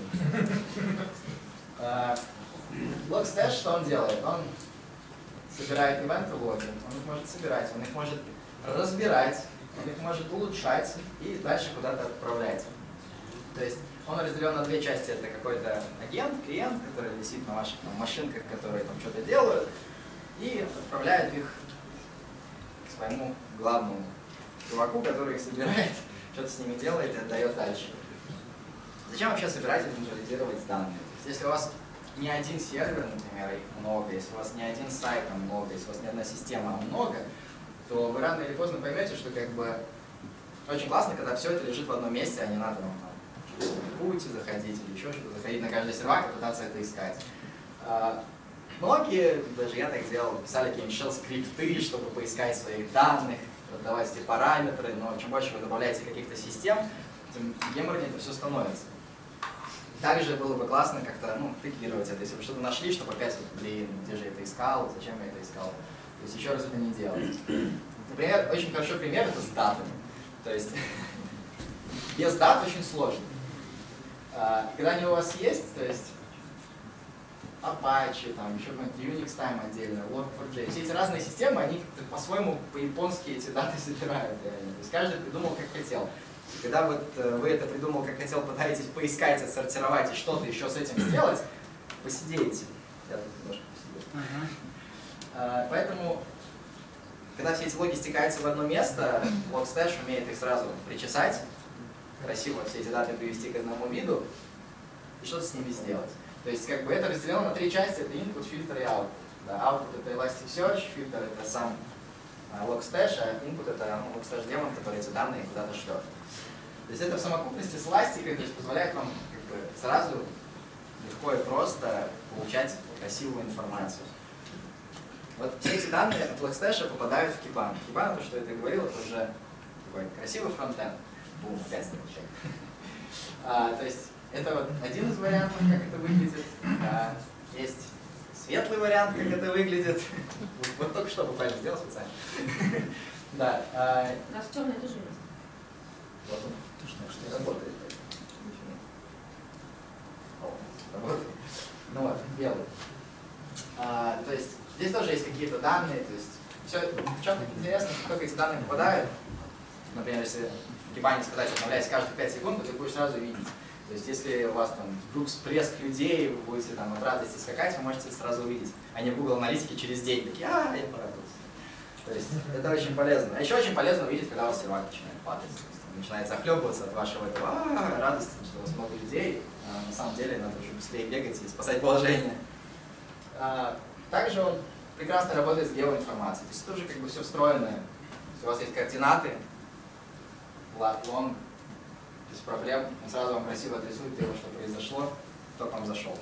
думаю. Logstash, что он делает? Он собирает ивенты логи, он их может собирать, он их может разбирать, он их может улучшать и дальше куда-то отправлять. То есть он разделен на 2 части. Это какой-то агент, клиент, который висит на ваших там, машинках, которые там что-то делают, и отправляет их к своему главному чуваку, который их собирает, что-то с ними делает и отдает дальше. Зачем вообще собирать и визуализировать данные? То есть, если у вас не один сервер, например, их много, если у вас не один сайт, а много, если у вас не одна система, а много, то вы рано или поздно поймете, что как бы очень классно, когда все это лежит в одном месте, а не надо вам там в пути заходить или еще что-то, заходить на каждый сервак и пытаться это искать. Многие, даже я так делал, писали какие-нибудь shell-скрипты, чтобы поискать своих данных, отдавать эти параметры, но чем больше вы добавляете каких-то систем, тем геморнее это все становится. Также было бы классно как-то тегировать это, если вы что-то нашли, чтобы опять, блин, где же я это искал, зачем я это искал. То есть еще раз это не делать. Например, очень хороший пример это с датами. То есть без дат очень сложно. Когда они у вас есть, то есть Apache, там еще какой-нибудь Unix Time отдельно, Log4j, все эти разные системы, они по-своему, по-японски эти даты собирают реально. То есть каждый придумал как хотел. И когда вот вы это придумал как хотел, пытаетесь поискать, отсортировать и что-то еще с этим сделать, посидите. Я тут немножко посидел. Поэтому когда все эти логи стекаются в одно место, Logstash умеет их сразу причесать, красиво все эти даты привести к одному виду и что-то с ними сделать. То есть как бы это разделено на три части: это input, фильтр и output. Да, output это Elasticsearch, фильтр это сам Logstash, а input это Logstash демон, который эти данные куда-то шлет. То есть это в совокупности с эластикой, то есть позволяет вам как бы сразу легко и просто получать красивую информацию. Вот все эти данные от Logstash попадают в Kibana. Kibana, то, что я говорил, это уже такой красивый фронтенд. Бум, опять строчек. То есть это вот один из вариантов, как это выглядит. Есть светлый вариант, как это выглядит. Вот только что буквально сделал специально. Да. У нас черный тоже есть. Вот он. Что работает. Работает. Ну вот, белый. То есть здесь тоже есть какие-то данные. То есть все, в чем интересно, как эти данные попадают. Например, если в Kibana сказать обновляйся каждые 5 секунд, то ты будешь сразу видеть. То есть если у вас там вдруг всплеск людей, вы будете там от радости скакать, вы можете это сразу увидеть. А не в Google аналитике через день такие, я порадовался. То есть это очень полезно. А еще очень полезно увидеть, когда у вас сервак начинает падать. Начинает захлебываться от вашего этого радости, что у вас много людей. А на самом деле надо уже быстрее бегать и спасать положение. Также он прекрасно работает с геоинформацией. То есть это уже как бы все встроенное. Если у вас есть координаты, lat, long, без проблем, он сразу вам красиво отрисует того, что произошло, кто к вам зашел.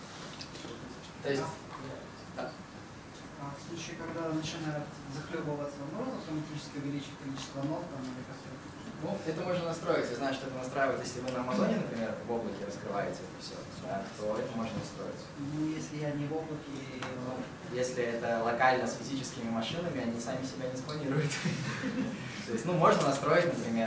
То есть, да. В случае, когда начинает захлебываться, можно автоматически увеличить количество нот там, или как-то? Ну, это можно настроить. Я знаю, что это настраивает, если вы на Амазоне, например, в облаке раскрываете это все, да, то это можно настроить. Ну, если я не в облаке... Если это локально с физическими машинами, они сами себя не спланируют. То есть, ну, можно настроить, например,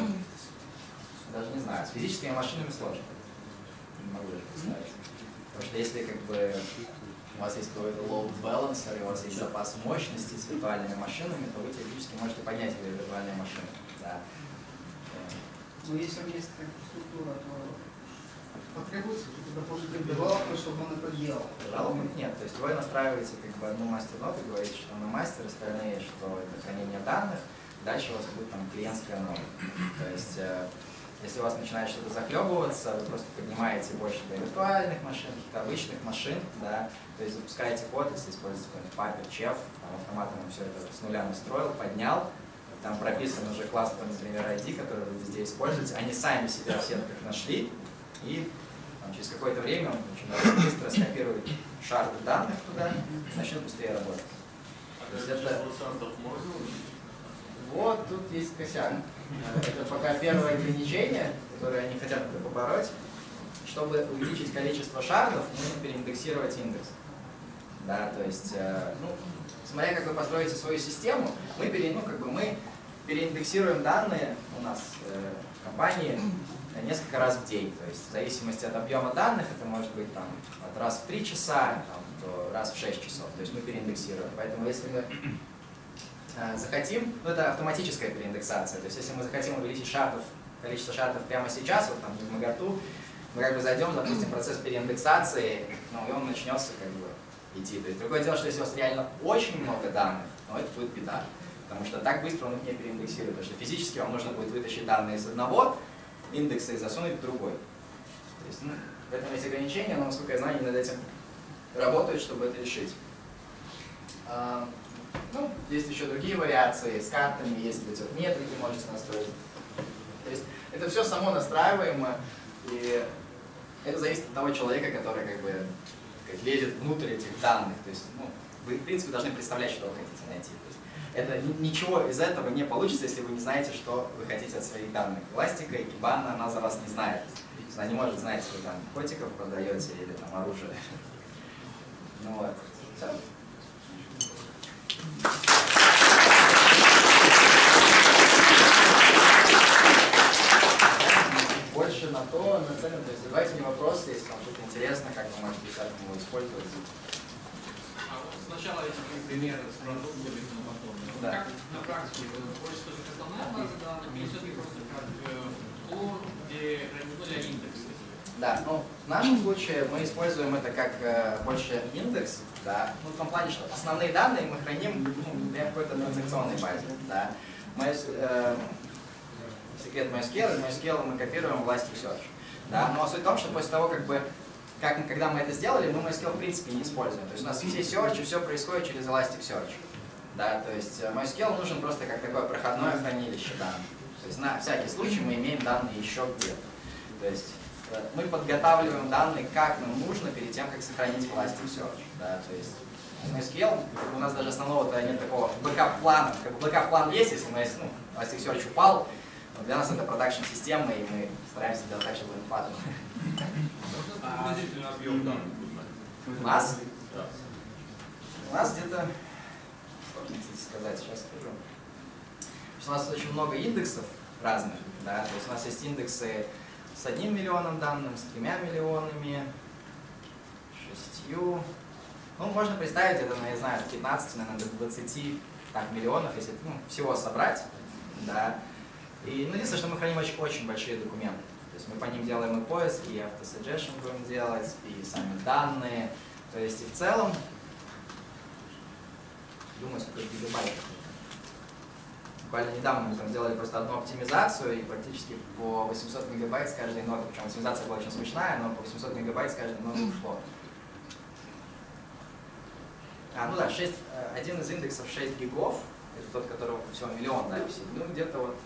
даже не знаю, с физическими машинами сложно. Не могу даже представить. Потому что если как бы у вас есть какой-то load balancer, у вас есть запас мощности с виртуальными машинами, то вы теоретически можете поднять эти виртуальные машины. Да. Но если у меня есть инфраструктура, то потребуется дополнительный девелопер, чтобы он это делал. Жалобных нет. То есть вы настраиваете как бы одну мастер-ноду, говорите, что на мастер, остальные, что это хранение данных, дальше у вас будет там клиентская нода. То есть если у вас начинает что-то захлебываться, вы просто поднимаете больше для виртуальных машин, каких-то обычных машин, да, то есть запускаете код, если используете какой-нибудь Puppet, Chef, там автоматом все это с нуля настроил, поднял, там прописан уже кластер, например, ID, который вы везде используете, они сами себя в сетках нашли, и там, через какое-то время он очень быстро скопирует шарды данных туда и начнет быстрее работать. То есть это... Вот тут есть косяк. Это пока первое ограничение, которое они хотят побороть. Чтобы увеличить количество шардов, нужно переиндексировать индекс. Да, то есть, ну, смотря как вы построите свою систему, мы переиндексируем данные у нас в компании несколько раз в день. То есть в зависимости от объема данных, это может быть там, от раз в 3 часа там, до раз в 6 часов. То есть мы переиндексируем. Поэтому если мы захотим, ну это автоматическая переиндексация. То есть если мы захотим увеличить количество шардов прямо сейчас, вот там в Магарту, мы как бы зайдем, запустим процесс переиндексации, ну, и он начнется как бы идти. То есть другое дело, что если у вас реально очень много данных, ну это будет беда. Потому что так быстро он их не переиндексирует. Потому что физически вам нужно будет вытащить данные из одного индекса и засунуть в другой. То есть, ну, в этом есть ограничения, но, насколько я знаю, они над этим работают, чтобы это решить. Ну, есть еще другие вариации с картами, есть метрики можете настроить. То есть это все само настраиваемо, и это зависит от того человека, который как бы лезет внутрь этих данных. То есть, ну, вы, в принципе, должны представлять, что вы хотите найти. То есть, ничего из этого не получится, если вы не знаете, что вы хотите от своих данных. Эластика и Kibana, она за вас не знает. Она не может знать, что вы там котиков продаете или там оружие. Ну вот. Все. Больше на то нацелен. То есть задавайте мне вопросы, если вам что-то интересно, как вы можете его использовать. Сначала эти примеры с продуктами, но потом. Да. Как на практике хочется как основная база данных, или все-таки просто как флор для индекса? Да, ну, в нашем случае мы используем это как больше индекс, да, ну, в том плане, что основные данные мы храним в какой-то транзакционной базе, да. Секрет MySQL мы копируем в Elasticsearch, да, но суть в том, что после того, когда мы это сделали, мы MySQL в принципе не используем, то есть у нас все search, все происходит через Elasticsearch, да, то есть MySQL нужен просто как такое проходное хранилище данных, то есть на всякий случай мы имеем данные еще где-то, то есть мы подготавливаем данные, как нам нужно, перед тем, как сохранить в Elasticsearch. Да, то есть MySQL, у нас даже основного-то нет такого бэкап-плана. Как бы бэкап-план есть, если Elasticsearch упал, но для нас это продакшн-система, и мы стараемся делать так, чтобы он не падал. Приблизительно объем данных. У нас где-то, сложно сказать, сейчас скажу. У нас очень много индексов разных, да, то есть у нас есть индексы с 1 миллионом данных, с 3 миллионами, 6. Ну, можно представить это, я знаю, от 15, наверное, до 20 миллионов, если всего собрать. Да. И, единственное, что мы храним очень большие документы. То есть мы по ним делаем и поиски, и автосuggestion будем делать, и сами данные. То есть и в целом, думаю, сколько гигабайтов. Буквально недавно мы там сделали просто одну оптимизацию, и практически по 800 мегабайт с каждой ноты, причем оптимизация была очень смешная, но по 800 мегабайт с каждой ноты ушло. Ну да, один из индексов 6 гигов, это тот, которого всего миллион записей. Ну где-то вот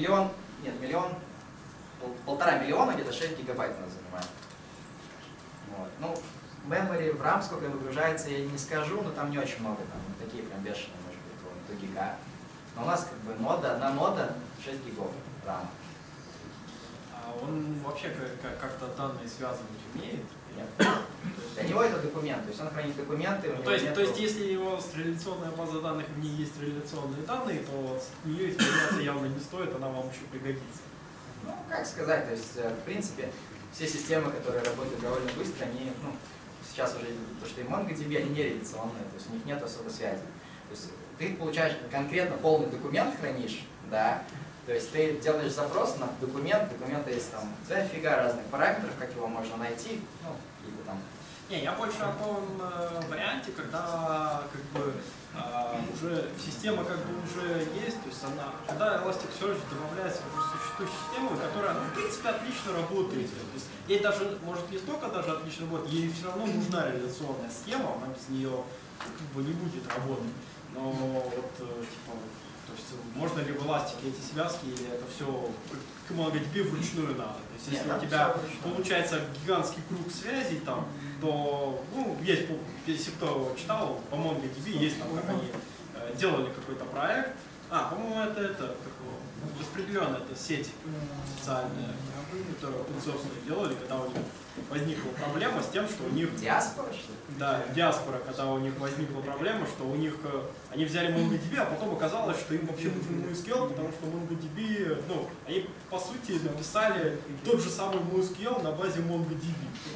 полтора миллиона, где-то 6 гигабайт у нас занимает. Вот. Ну, в memory, в RAM сколько выгружается, я не скажу, но там не очень много, там такие прям бешеные, может быть, до гига. Но у нас как бы одна нода 6 гигов RAM. А он вообще как-то данные связывать умеет? Нет. Для него это документ, то есть он хранит документы. То есть если его реляционная база данных, в ней есть реляционные данные, то с нее использоваться явно не стоит, она вам еще пригодится. Ну, как сказать, то есть, в принципе, все системы, которые работают довольно быстро, они, сейчас уже, то, что и MongoDB, они не реляционные, то есть у них нет особо связи. То есть ты получаешь конкретно полный документ, хранишь, да, то есть ты делаешь запрос на документ, документа есть там дофига разных параметров, как его можно найти, какие-то там. Не, я больше о том варианте, когда как бы уже система как бы уже есть, то есть когда Elasticsearch добавляется в уже существующую систему, которая, в принципе, отлично работает. То есть ей даже, может, не столько даже отлично работает, ей все равно нужна реляционная схема, она без нее как бы не будет работать. Но вот, типа, то есть можно ли в эластике эти связки, или это все к MongoDB вручную надо? То есть если у тебя получается гигантский круг связей, там, то, есть, если кто читал, по MongoDB есть там, как они делали какой-то проект. По-моему, это распределенная сеть социальная, которую собственно делали, когда у них возникла проблема с тем, что у них... Диаспора, что ли? Да, диаспора, когда у них возникла проблема, что у них... Они взяли MongoDB, а потом оказалось, что им вообще нужен MySQL, потому что MongoDB... они, по сути, написали тот же самый MySQL на базе MongoDB.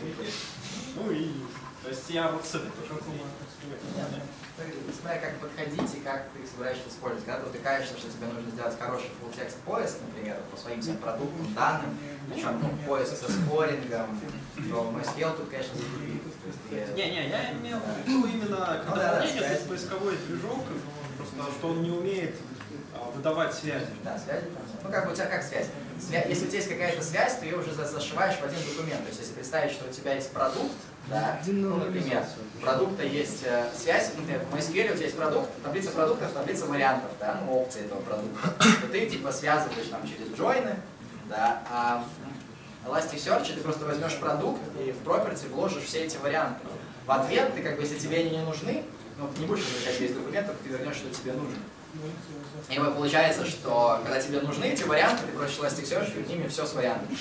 То есть я вот с этой точки зрения. Смотря как подходить и как ты собираешься использовать. Когда ты утыкаешься, что тебе нужно сделать хороший full-text поиск, например, по своим всем продуктам, данным, причем поиск со скорингом, то MySQL тут, конечно, закрепит. Не, я имел в виду именно, когда есть поисковой движок, просто что он не умеет выдавать связи. Да, связи. У тебя как связь? Если у тебя есть какая-то связь, ты ее уже зашиваешь в один документ. То есть если представить, что у тебя есть продукт, да, например, у продукта есть связь, например, в MySQL у тебя есть продукт, таблица продуктов, таблица вариантов, да, опции этого продукта. То ты типа связываешь там через джойны, да, а в Elasticsearch ты просто возьмешь продукт и в property вложишь все эти варианты. В ответ ты, как бы, если тебе они не нужны, ты не будешь возвращать весь документ, только ты вернешь, что тебе нужно. И получается, что когда тебе нужны эти варианты, ты просишь Elasticsearch, и в ними все с вариантами.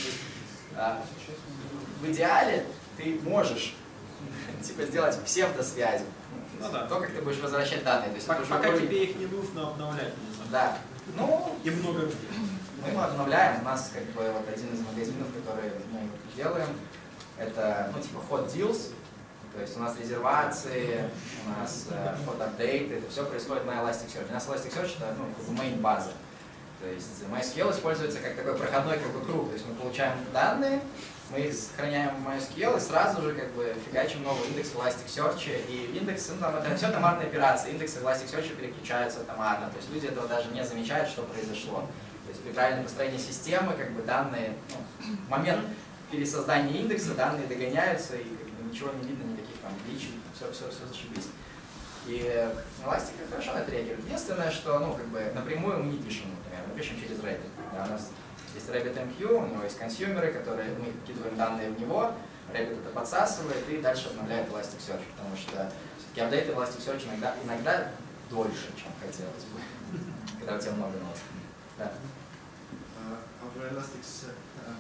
В идеале ты можешь типа сделать псевдосвязи. То, как ты будешь возвращать данные. То есть пока тебе их не нужно обновлять. Да. И много где. Мы обновляем. У нас как бы вот один из магазинов, который мы делаем, это типа hot deals. То есть у нас резервации, у нас hot update, это все происходит на Elasticsearch. У нас Elasticsearch это main база. То То есть MySQL используется как такой проходной как бы круг. То есть мы получаем данные, мы их сохраняем в MySQL и сразу же как бы фигачим новый индекс в Elasticsearch. И индекс, ну, там, это все томарные операции. Индексы в Elasticsearch переключаются томарно. То есть люди этого даже не замечают, что произошло. То есть при правильном построении системы как бы данные, ну, в момент пересоздания индекса данные догоняются и как бы, ничего не видно, никаких там гличей, все зашибись. И Elastic хорошо на это реагирует. Единственное, что ну, как бы, напрямую мы не пишем, например, мы пишем через Rabbit. Да, у нас есть RabbitMQ, у него есть консюмеры, которые мы вкидываем данные в него, Rabbit это подсасывает и дальше обновляет Elasticsearch, потому что все-таки апдейты Elasticsearch иногда дольше, чем хотелось бы, когда у тебя много новостей. Да. А в Elasticsearch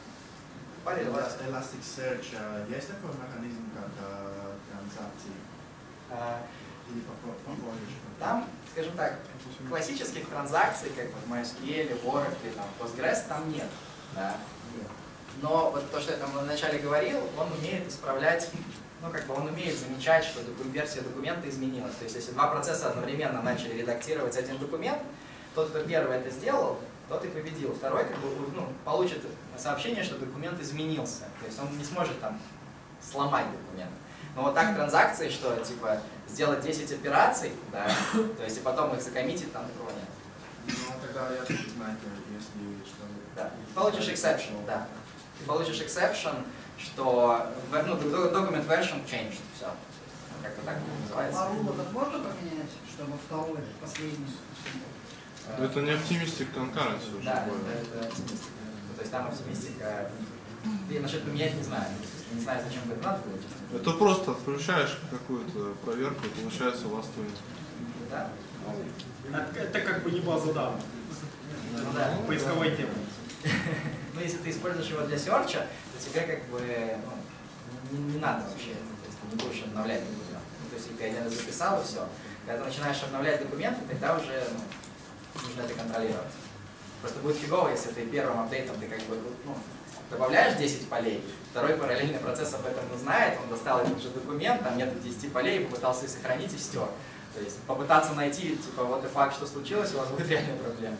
есть такой механизм, как транзакции? Или попозже? Там, скажем так, классических транзакций, как в MySQL, в Oracle, там, Postgres, там нет. Да. Но вот то, что я там вначале говорил, он умеет исправлять, ну как бы он умеет замечать, что версия документа изменилась. То есть если два процесса одновременно начали редактировать один документ, тот, кто первый это сделал, тот и победил. Второй как бы, ну, получит сообщение, что документ изменился. То есть он не сможет там сломать документ. Но вот так транзакции, что типа сделать 10 операций, да, то есть и потом их закоммитить, там такого нет. Ну тогда я тоже знаю, если что. Да. Получишь exception, да. Ты получишь exception, что ну, document version changed, все. Как-то так называется. А рулы так можно поменять, чтобы второй, последний? Это не оптимистик concurrency уже. Да, это оптимистика. То есть там оптимистика. Я насчет поменять не знаю. Не знаю, зачем это надо было. Это просто отключаешь какую-то проверку и получается ластовый. Да? Это как бы не база данных. Ну, да. Поисковой темы. Но если ты используешь его для серча, то тебе как бы ну, не надо вообще. То есть ты не будешь обновлять документы. Ну, то есть если ты один раз записал и все. Когда ты начинаешь обновлять документы, тогда уже нужно это контролировать. Просто будет фигово, если ты первым апдейтом ты как бы ну, добавляешь 10 полей, второй параллельный процесс об этом не знает, он достал этот же документ, там нет 10 полей, попытался их сохранить и стер. То есть попытаться найти, типа, вот и факт, что случилось, у вас будет реальная проблема.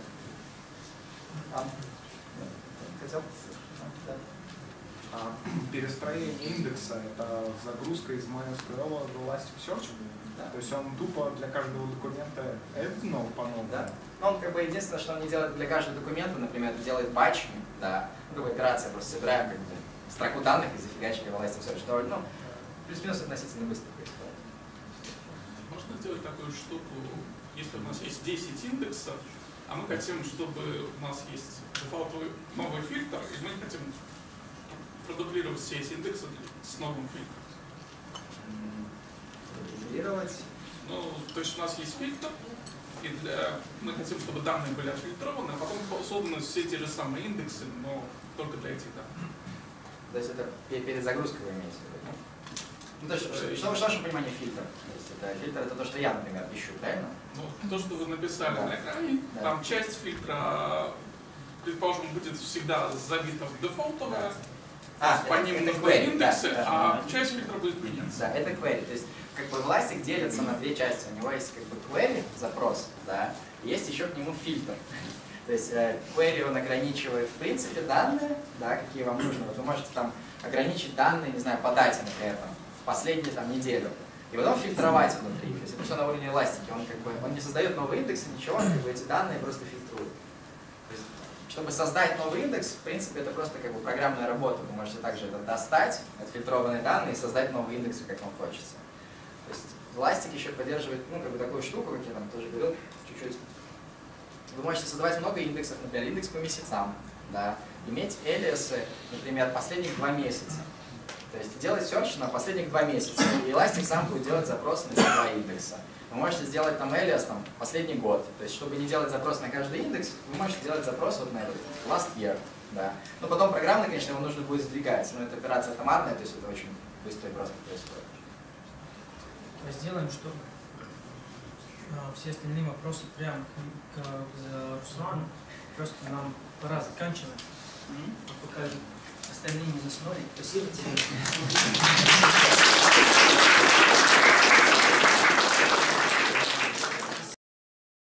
Хотел? Перестроение индекса — это загрузка из MySQL в Elasticsearch? Да. То есть он тупо для каждого документа это по-новому? Да. Но он как бы единственное, что он не делает для каждого документа, например, делает батчами, да, ну, как бы операция, просто собираем как бы строку данных и зафигачили в Elasticsearch, что, ну, плюс-минус относительно быстро происходит. Можно сделать такую штуку, если у нас есть 10 индексов, а мы хотим, чтобы у нас есть дефолтовый новый фильтр, и мы хотим продублировать все эти индексы с новым фильтром. Продублировать? Ну, то есть у нас есть фильтр, и мы хотим, чтобы данные были отфильтрованы, а потом созданы все те же самые индексы, но только для этих данных. То есть это перед загрузкой вы имеете в виду? Ну, то есть, что в вашем понимании фильтр? То есть это фильтр это то, что я, например, ищу, правильно? Ну, то, что вы написали на экране, да. Там часть фильтра, предположим, будет всегда забита в дефолтовое, по ним нужны индексы, да, а часть фильтра будет меняться. Да, это query. То есть как бы Elastic делится на две части. У него есть как бы query, запрос, да, и есть еще к нему фильтр. То есть query он ограничивает в принципе данные, да, какие вам нужны. Вот вы можете там ограничить данные, не знаю, по дате, например, там, в последнюю там, неделю. И потом фильтровать внутри. То есть это все на уровне эластики. Он как бы он не создает новый индекс, ничего, он как бы эти данные просто фильтрует. То есть, чтобы создать новый индекс, в принципе, это просто как бы программная работа. Вы можете также это достать, отфильтрованные данные, и создать новый индекс, как вам хочется. То есть Elastic еще поддерживает, ну, как бы такую штуку, как я там тоже говорил, чуть-чуть. Вы можете создавать много индексов, например, индекс по месяцам, да, иметь элиасы, например, последних 2 месяца. То есть делать search на последних 2 месяца, и Elastic сам будет делать запрос на эти 2 индекса. Вы можете сделать там элиас там, последний год. То есть, чтобы не делать запрос на каждый индекс, вы можете делать запрос вот на этот last year. Да. Но потом программно, конечно, его нужно будет сдвигать, но это операция атомарная, то есть это очень быстро и просто происходит. Сделаем, чтобы все остальные вопросы прямо к Руслану. Просто нам пора заканчивать. Пока остальные не заснули. Спасибо тебе.